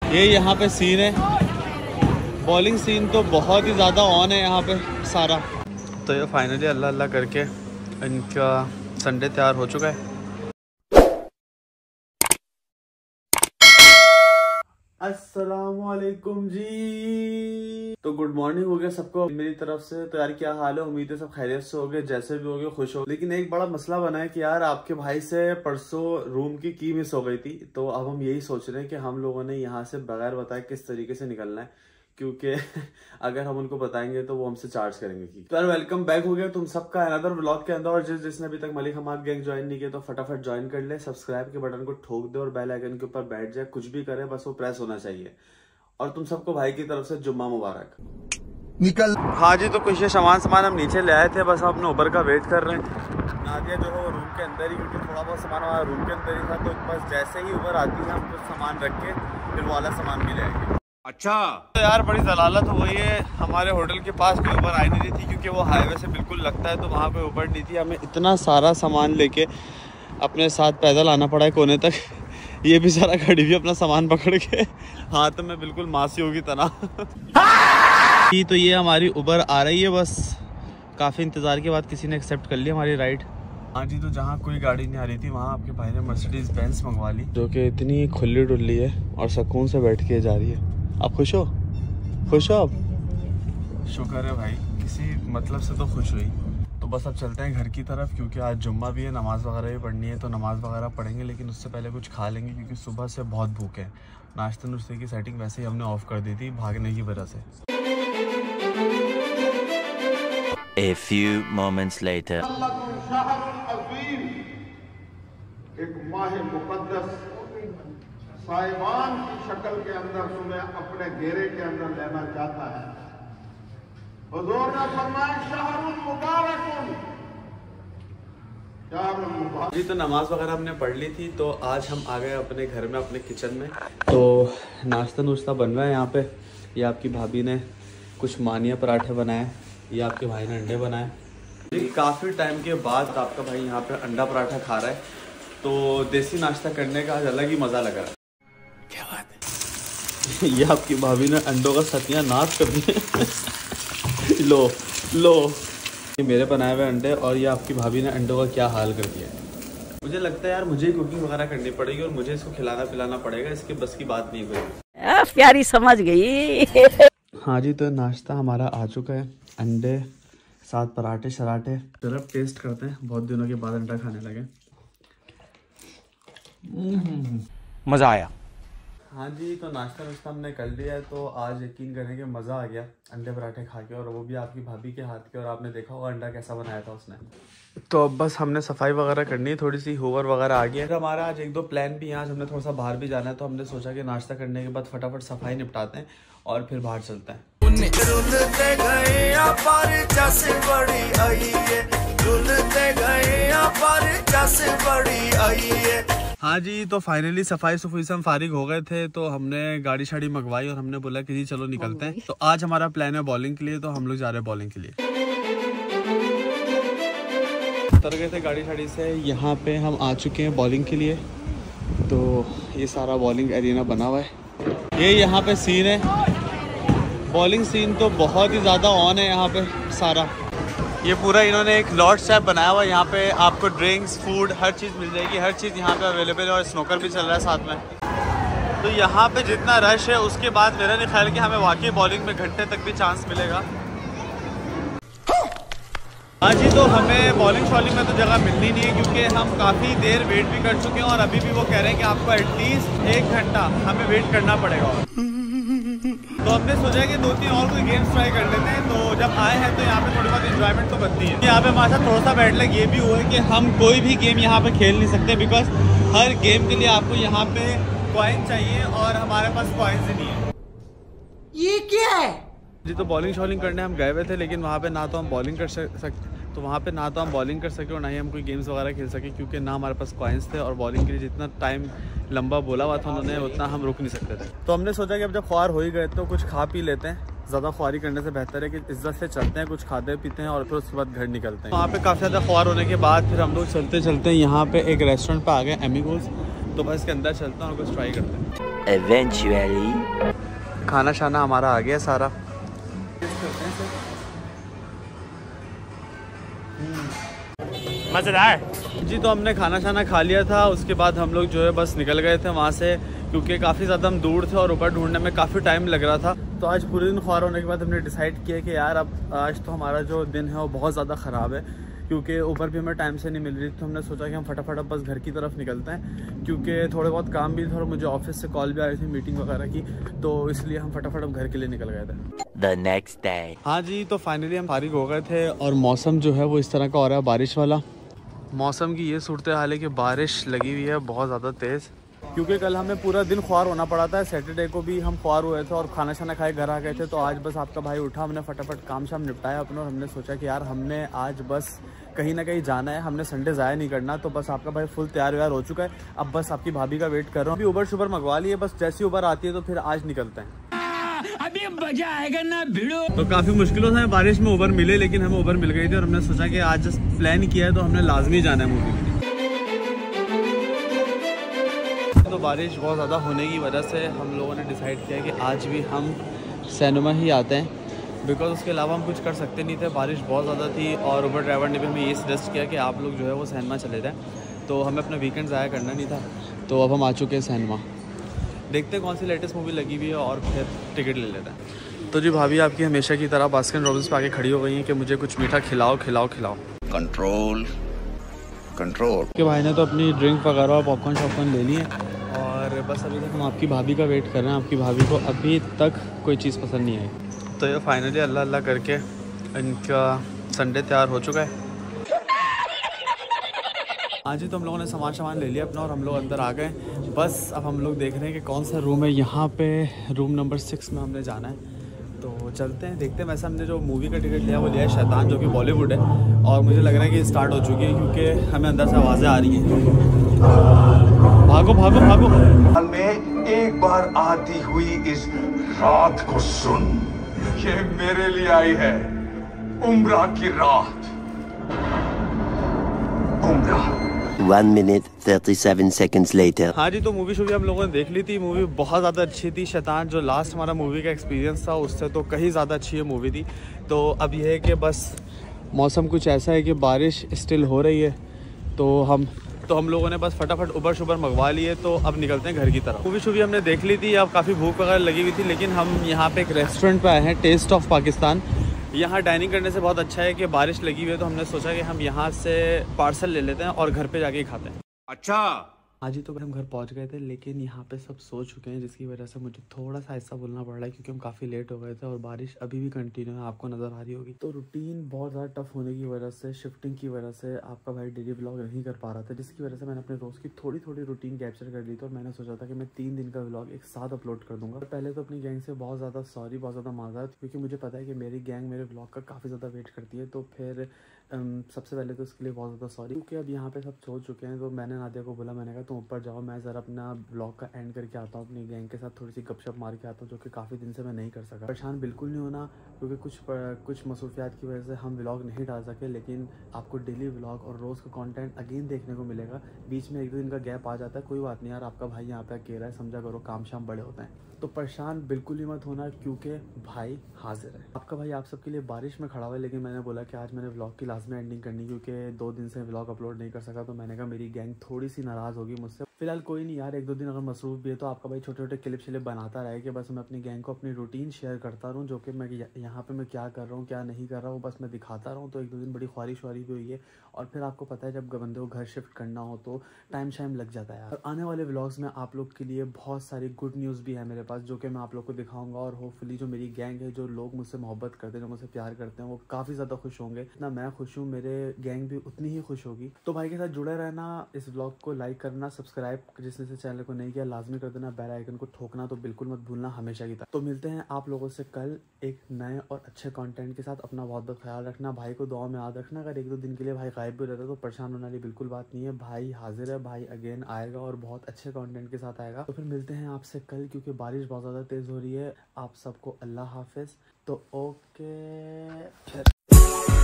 ये यहाँ पे सीन है, बॉलिंग सीन तो बहुत ही ज़्यादा ऑन है यहाँ पे सारा। तो ये फाइनली अल्लाह अल्लाह करके इनका संडे तैयार हो चुका है। अस्सलामुअलैकुम जी। तो गुड मॉर्निंग हो गया सबको मेरी तरफ से। तो यार क्या हाल है, उम्मीद है सब खैरियत से हो गए, जैसे भी हो गए खुश हो। लेकिन एक बड़ा मसला बना है कि यार आपके भाई से परसों रूम की की मिस हो गई थी। तो अब हम यही सोच रहे हैं कि हम लोगों ने यहाँ से बगैर बताए किस तरीके से निकलना है, क्योंकि अगर हम उनको बताएंगे तो वो हमसे चार्ज करेंगे की। तो यार वेलकम बैक हो गया तुम सबका अनदर व्लॉग के अंदर। और जिसने अभी तक मलिक हमाद गैंग ज्वाइन नहीं किया तो फटाफट ज्वाइन कर ले, सब्सक्राइब के बटन को ठोक दे और बेल आइकन के ऊपर बैठ जाए। कुछ भी करे बस वो प्रेस होना चाहिए। और तुम सबको भाई की तरफ से जुम्मा मुबारक। निकल। हाँ जी, तो कुछ सामान हम नीचे ले आए थे, बस हम अपने ऊबर का वेट कर रहे हैं। नादिया जो है वो रूम के अंदर ही, क्योंकि थोड़ा बहुत सामान हमारा रूम के अंदर ही था। तो बस जैसे ही ऊबर आती है हम कुछ सामान रख के फिर वो वाला सामान भी ले आएंगे। अच्छा। तो यार बड़ी जलालत हो गई है, हमारे होटल के पास कोई ऊबर आई नहीं रही थी, क्योंकि वो हाईवे से बिल्कुल लगता है, तो वहाँ कोई ऊबर नहीं थी। हमें इतना सारा सामान लेके अपने साथ पैदल आना पड़ा है कोने तक। ये भी सारा खड़ी हुई अपना सामान पकड़ के, हाथ में बिल्कुल मासियों की तरह। तो ये हमारी ऊबर आ रही है, बस काफ़ी इंतज़ार के बाद किसी ने एक्सेप्ट कर लिया हमारी राइड। हाँ जी, तो जहाँ कोई गाड़ी नहीं आ रही थी वहाँ आपके भाई ने मर्सिडीज बेंज मंगवा ली, जो कि इतनी खुली डुल्ली है और सुकून से बैठ के जा रही है। आप खुश हो? खुश हो आप? शुक्र है भाई, किसी मतलब से तो खुश हुई। तो बस अब चलते हैं घर की तरफ, क्योंकि आज जुम्मा भी है, नमाज़ वगैरह भी पढ़नी है। तो नमाज़ वगैरह पढ़ेंगे, लेकिन उससे पहले कुछ खा लेंगे, क्योंकि सुबह से बहुत भूख है। नाश्ते नुश्ते की सेटिंग वैसे ही हमने ऑफ कर दी थी भागने की वजह से। A few moments later. एक माह मुकद्दस साइबान की शक्ल के अंदर तुम्हें अपने घेरे के अंदर लेना चाहता है। हुजूर ने फरमाया शहरुल मुबारकुन, शहरुल मुबारक। जी, तो नमाज वगैरह हमने पढ़ ली थी, तो आज हम आ गए अपने घर में, अपने किचन में। तो नाश्ता नुश्ता बन रहा है यहाँ पे। ये आपकी भाभी ने कुछ मानिया पराठे बनाए, ये आपके भाई ने अंडे बनाए। काफ़ी टाइम के बाद आपका भाई यहाँ पे अंडा पराठा खा रहा है, तो देसी नाश्ता करने का आज अलग ही मज़ा लग रहा है। क्या बात है। ये आपकी भाभी ने अंडों का सत्यानाश कर दिया। लो लो, ये मेरे बनाए हुए अंडे, और ये आपकी भाभी ने अंडों का क्या हाल कर दिया। मुझे लगता है यार मुझे ही कुकिंग वगैरह करनी पड़ेगी और मुझे इसको खिलाना पिलाना पड़ेगा, इसके बस की बात नहीं कोई। प्यारी समझ गई। हाँ जी, तो नाश्ता हमारा आ चुका है, अंडे साथ पराठे शराठे। चलो टेस्ट करते हैं, बहुत दिनों के बाद अंडा खाने लगे। मज़ा आया। हाँ जी, तो नाश्ता वाश्ता हमने कर लिया है। तो आज यकीन करें कि मज़ा आ गया अंडे पराठे खा के, और वो भी आपकी भाभी के हाथ के। और आपने देखा होगा अंडा कैसा बनाया था उसने। तो अब बस हमने सफाई वगैरह करनी है, थोड़ी सी होवर वगैरह आ गया है। हमारा आज एक दो प्लान भी है, आज हमने थोड़ा सा बाहर भी जाना है। तो हमने सोचा कि नाश्ता करने के बाद फटाफट सफाई निपटाते हैं और फिर बाहर चलते हैं। हाँ जी, तो फाइनली सफाई सफाई से हम फारिग हो गए थे, तो हमने गाड़ी शाड़ी मंगवाई और हमने बोला कि जी चलो निकलते हैं। तो आज हमारा प्लान है बॉलिंग के लिए, तो हम लोग जा रहे हैं बॉलिंग के लिए। उतर गए थे गाड़ी शाड़ी से, यहाँ पे हम आ चुके हैं बॉलिंग के लिए। तो ये सारा बॉलिंग एरिना बना हुआ है। ये यहाँ पे सीन है, बॉलिंग सीन तो बहुत ही ज़्यादा ऑन है यहाँ पे सारा। ये पूरा इन्होंने एक लॉज टाइप बनाया हुआ है, यहाँ पे आपको ड्रिंक्स फूड हर चीज़ मिल जाएगी, हर चीज़ यहाँ पे अवेलेबल है। और स्नोकर भी चल रहा है साथ में। तो यहाँ पे जितना रश है उसके बाद मेरा नहीं ख्याल कि हमें वाकई बॉलिंग में घंटे तक भी चांस मिलेगा। हाँ जी, तो हमें बॉलिंग शॉलिंग में तो जगह मिलनी नहीं है, क्योंकि हम काफ़ी देर वेट भी कर चुके हैं और अभी भी वो कह रहे हैं कि आपको एटलीस्ट 1 घंटा हमें वेट करना पड़ेगा। तो हमने सोचा कि 2-3 और कोई गेम्स ट्राई कर लेते हैं। तो जब आए हैं तो यहाँ पे थोड़ी बहुत एंजॉयमेंट तो बनती है। यहाँ पे हमारे साथ थोड़ा सा बैड लग ये भी हुआ है कि हम कोई भी गेम यहाँ पे खेल नहीं सकते, बिकॉज हर गेम के लिए आपको यहाँ पे कॉइन चाहिए और हमारे पास कॉइन्स ही नहीं है। ये क्या है जी, तो बॉलिंग शॉलिंग करने हम गए हुए थे, लेकिन वहाँ पे ना तो हम बॉलिंग कर सकते, तो वहाँ पे ना तो हम बॉलिंग कर सके और ना ही हम कोई गेम्स वगैरह खेल सके, क्योंकि ना हमारे पास कॉइन्स थे। और बॉलिंग के लिए जितना टाइम लंबा बोला हुआ था उन्होंने, उतना हम रुक नहीं सकते थे। तो हमने सोचा कि अब जब ख्वार हो ही गए तो कुछ खा पी लेते हैं। ज़्यादा ख्वारी करने से बेहतर है कि इज्जत से चलते हैं, कुछ खाते पीते हैं और फिर उसके बाद घर निकलते हैं। वहाँ पे काफ़ी ज़्यादा ख्वार होने के बाद फिर हम लोग चलते चलते यहाँ पे एक रेस्टोरेंट पे आ गए, एमिगोज। तो बस इसके अंदर चलता हूँ और कुछ ट्राई करते हैं। Eventually. खाना शाना हमारा आ गया सारा। मजेदार। जी तो हमने खाना शाना खा लिया था, उसके बाद हम लोग जो है बस निकल गए थे वहाँ से, क्योंकि काफ़ी ज़्यादा हम दूर थे और ऊबर ढूंढने में काफ़ी टाइम लग रहा था। तो आज पूरे दिन ख्वार होने के बाद हमने डिसाइड किया कि यार अब आज तो हमारा जो दिन है वो बहुत ज़्यादा ख़राब है, क्योंकि ऊबर भी हमें टाइम से नहीं मिल रही। तो हमने सोचा कि हम फटाफट बस घर की तरफ निकलते हैं, क्योंकि थोड़े बहुत काम भी थे और मुझे ऑफिस से कॉल भी आई थी मीटिंग वगैरह की, तो इसलिए हम फटाफट अब घर के लिए निकल गए थे। The next day. हाँ जी, तो फाइनली हम फारिग हो गए थे और मौसम जो है वो इस तरह का हो रहा है, बारिश वाला। मौसम की ये सूरत हाल है कि बारिश लगी हुई है बहुत ज़्यादा तेज़, क्योंकि कल हमें पूरा दिन ख्वार होना पड़ा था। सैटरडे को भी हम ख्वार हुए थे और खाना शाना खाए घर आ गए थे। तो आज बस आपका भाई उठा, हमने फटाफट काम शाम निपटाया अपना और हमने सोचा कि यार हमने आज बस कहीं ना कहीं जाना है, हमने संडे ज़ाया नहीं करना। तो बस आपका भाई फुल तैयार व्यार हो चुका है, अब बस आपकी भाभी का वेट कर रहा हूँ। अभी ऊबर शुबर मंगवा लिए, बस जैसी ऊबर आती है तो फिर आज निकलते हैं। अभी मजा आएगा ना भिड़ो। तो काफ़ी मुश्किलों से बारिश में ऊबर मिले, लेकिन हमें ऊबर मिल गई थी और हमने सोचा कि आज जस्ट प्लान किया है तो हमने लाजमी जाना है मूवी के लिए। तो बारिश बहुत ज़्यादा होने की वजह से हम लोगों ने डिसाइड किया कि आज भी हम सिनेमा ही आते हैं, बिकॉज उसके अलावा हम कुछ कर सकते नहीं थे। बारिश बहुत ज़्यादा थी और ऊबर ड्राइवर ने भी हमें ये सजेस्ट किया कि आप लोग जो है वो सिनेमा चले जाएँ। तो हमें अपना वीकेंड ज़ाया करना नहीं था, तो अब हम आ चुके हैं सिनेमा। देखते हैं कौन सी लेटेस्ट मूवी लगी हुई है और फिर टिकट ले लेते हैं। तो जी भाभी आपकी हमेशा की तरह बास्किन रॉबिन्स पे आके खड़ी हो गई हैं कि मुझे कुछ मीठा खिलाओ खिलाओ खिलाओ। Control control. के भाई ने तो अपनी ड्रिंक वगैरह और पॉपकॉर्न शॉपकॉर्न ले लिए और बस अभी तक हम आपकी भाभी का वेट कर रहे हैं। आपकी भाभी को अभी तक कोई चीज़ पसंद नहीं आई। तो ये फाइनली अल्लाह अल्लाह करके इनका संडे तैयार हो चुका है। आज ही तो हम लोगों ने सामान ले लिया अपना और हम लोग अंदर आ गए। बस अब हम लोग देख रहे हैं कि कौन सा रूम है। यहाँ पे रूम नंबर 6 में हमने जाना है, तो चलते हैं देखते हैं। वैसे हमने जो मूवी का टिकट लिया वो लिया है शैतान, जो कि बॉलीवुड है, और मुझे लग रहा है कि स्टार्ट हो चुकी है क्योंकि हमें अंदर से आवाज़ें आ रही हैं। भागो भागो भागो। में एक बार आती हुई इस रात को सुन, ये मेरे लिए आई है उम्रा की रात। उम्रा। 1 minute 37 seconds later. हाँ जी, तो मूवी शूवी हम लोगों ने देख ली थी। मूवी बहुत ज़्यादा अच्छी थी। शैतान जो लास्ट हमारा मूवी का एक्सपीरियंस था उससे तो कहीं ज़्यादा अच्छी है मूवी थी। तो अब यह है कि बस मौसम कुछ ऐसा है कि बारिश स्टिल हो रही है, तो हम लोगों ने बस फटाफट ऊबर शुबर मंगवा लिए। तो अब निकलते हैं घर की तरफ। मूवी शूवी हमने देख ली थी, अब काफ़ी भूख वगैरह लगी हुई थी, लेकिन हम यहाँ पे एक रेस्टोरेंट पे आए हैं, टेस्ट ऑफ पाकिस्तान। यहाँ डाइनिंग करने से बहुत अच्छा है कि बारिश लगी हुई है, तो हमने सोचा कि हम यहाँ से पार्सल ले लेते हैं और घर पे जाके ही खाते हैं। अच्छा। आज ही तो हम घर पहुंच गए थे, लेकिन यहाँ पे सब सो चुके हैं, जिसकी वजह से मुझे थोड़ा सा ऐसा बोलना पड़ रहा है क्योंकि हम काफ़ी लेट हो गए थे और बारिश अभी भी कंटिन्यू है, आपको नज़र आ रही होगी। तो रूटीन बहुत ज़्यादा टफ होने की वजह से, शिफ्टिंग की वजह से आपका भाई डेली व्लॉग नहीं कर पा रहा था, जिसकी वजह से मैंने अपने रोज़ की थोड़ी थोड़ी रूटीन कैप्चर कर ली थी और मैंने सोचा था कि मैं 3 दिन का व्लॉग एक साथ अपलोड कर दूंगा। पहले तो अपनी गैंग से बहुत ज़्यादा सॉरी, बहुत ज़्यादा माज़रत, क्योंकि मुझे पता है कि मेरी गैंग मेरे व्लॉग का काफ़ी ज़्यादा वेट करती है। तो फिर सबसे पहले तो उसके लिए बहुत ज़्यादा सॉरी, क्योंकि अब यहाँ पे सब सो चुके हैं। तो मैंने नादिया को बोला, मैंने कहा तुम ऊपर जाओ, मैं ज़रा अपना ब्लॉग का एंड करके आता हूँ, अपनी गैंग के साथ थोड़ी सी गपशप मार के आता हूँ, जो कि काफ़ी दिन से मैं नहीं कर सका। परेशान बिल्कुल नहीं होना, क्योंकि कुछ मसरूफियात की वजह से हम व्लॉग नहीं डाल सके, लेकिन आपको डेली व्लॉग और रोज़ का कंटेंट अगेन देखने को मिलेगा। बीच में 1-2 दिन का गैप आ जाता है, कोई बात नहीं यार, आपका भाई यहाँ पे अकेला है, समझा करो, काम शाम बड़े होते हैं। तो परेशान बिल्कुल ही मत होना, क्योंकि भाई हाजिर है। आपका भाई आप सबके लिए बारिश में खड़ा हुआ है, लेकिन मैंने बोला कि आज मैंने व्लॉग की लाजमी एंडिंग करनी, क्योंकि 2 दिन से व्लॉग अपलोड नहीं कर सका। तो मैंने कहा मेरी गैंग थोड़ी सी नाराज़ होगी मुझसे। फिलहाल कोई नहीं यार, 1-2 दिन अगर मसरूफ भी है तो आपका भाई छोटे छोटे क्लिप शिलिप बनाता रहे कि बस मैं अपनी गैंग को अपनी रूटीन शेयर करता रहूँ, जो कि मैं यहाँ पे मैं क्या कर रहा हूँ क्या नहीं कर रहा हूँ, बस मैं दिखाता रहूँ। तो 1-2 दिन बड़ी ख्वारिश वारी भी हुई है, और फिर आपको पता है जब बंदे को घर शिफ्ट करना हो तो टाइम शाइम लग जाता है। और आने वाले व्लॉग्स में आप लोग के लिए बहुत सारी गुड न्यूज़ भी है मेरे पास, जो कि मैं आप लोग को दिखाऊंगा। और होपफुली जो मेरी गैंग है, जो लोग मुझसे मोहब्बत करते हैं, जो मुझसे प्यार करते हैं, वो काफ़ी ज़्यादा खुश होंगे। इतना मैं खुश हूँ, मेरे गैंग भी उतनी ही खुश होगी। तो भाई के साथ जुड़े रहना, इस व्लॉग को लाइक करना, सब्सक्राइब जिसने चैनल को नहीं किया लाजमी कर देना, बेल आइकन को ठोकना तो बिल्कुल मत भूलना, हमेशा की तरह। तो मिलते हैं आप लोगों से कल एक नए और अच्छे कंटेंट के साथ। अपना बहुत बहुत ख्याल रखना, भाई को दुआ में याद रखना। अगर 1-2 दिन के लिए भाई गायब भी रहता तो परेशान होने वाली बिल्कुल बात नहीं है, भाई हाजिर है, भाई अगेन आएगा और बहुत अच्छे कंटेंट के साथ आएगा। तो फिर मिलते हैं आपसे कल, क्योंकि बारिश बहुत ज़्यादा तेज़ हो रही है। आप सबको अल्लाह हाफिज़। तो ओके फिर।